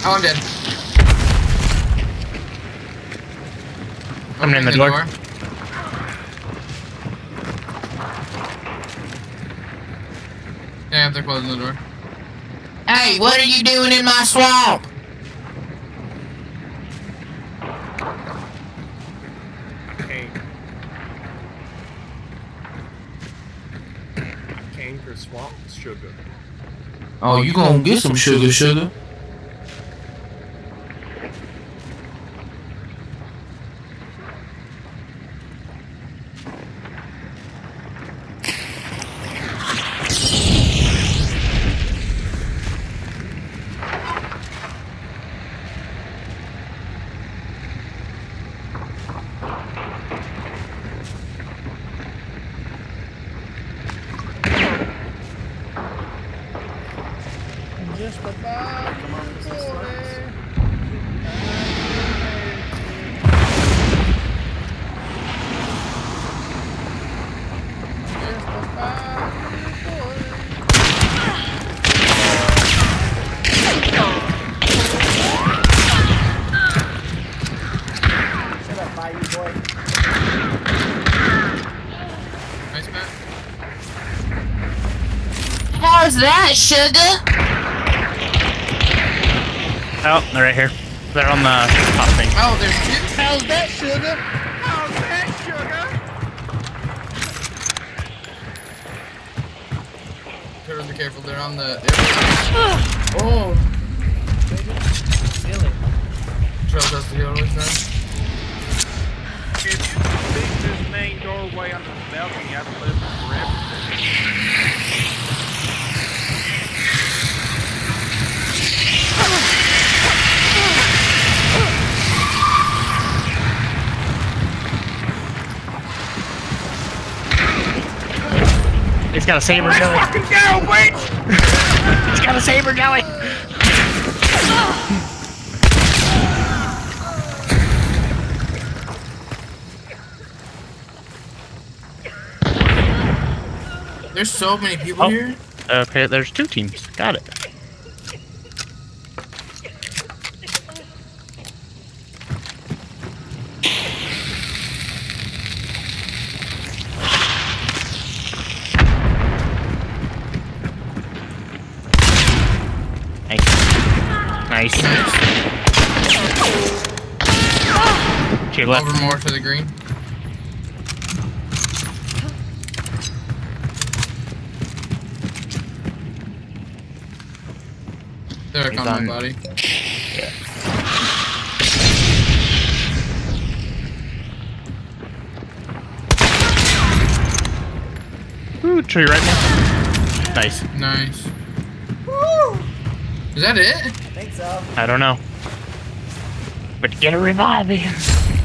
Oh, I'm dead. Coming in the door. Yeah, they're closing the door. Hey, what are you doing in my swamp? Cane for swamp sugar. Oh, you gonna get some sugar. Just about Nice, Matt. How's that, sugar? Oh, they're right here. They're on the top thing. Oh, there's two. how's that sugar? How's that sugar? Be careful, they're on the. Oh! Trail does the heal with that. If you leave this main doorway on the balcony, you have to live forever. He's got a saber jelly. Fucking go, witch! He's got a saber jelly. There's so many people here. Okay, there's two teams. Got it. Nice. She left. Over more to the green. There comes my body. Yeah. Ooh, tree right now. Nice. Nice. Woo! Is that it? I think so. I don't know. But get a revive in.